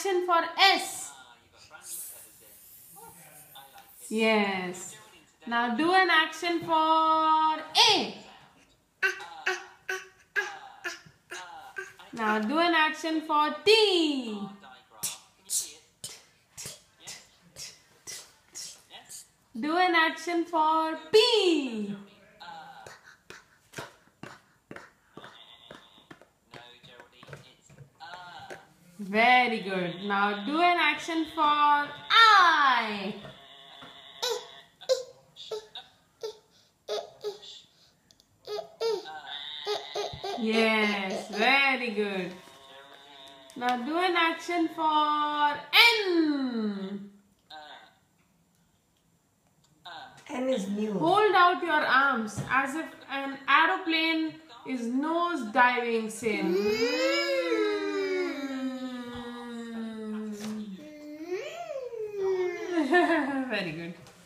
action for S. Yes. Now do an action for A. Now do an action for T. Do an action for P. Very good. Now do an action for I. Yes, very good. Now do an action for N. N is new. Hold out your arms as if an aeroplane is nose diving, say. Very good.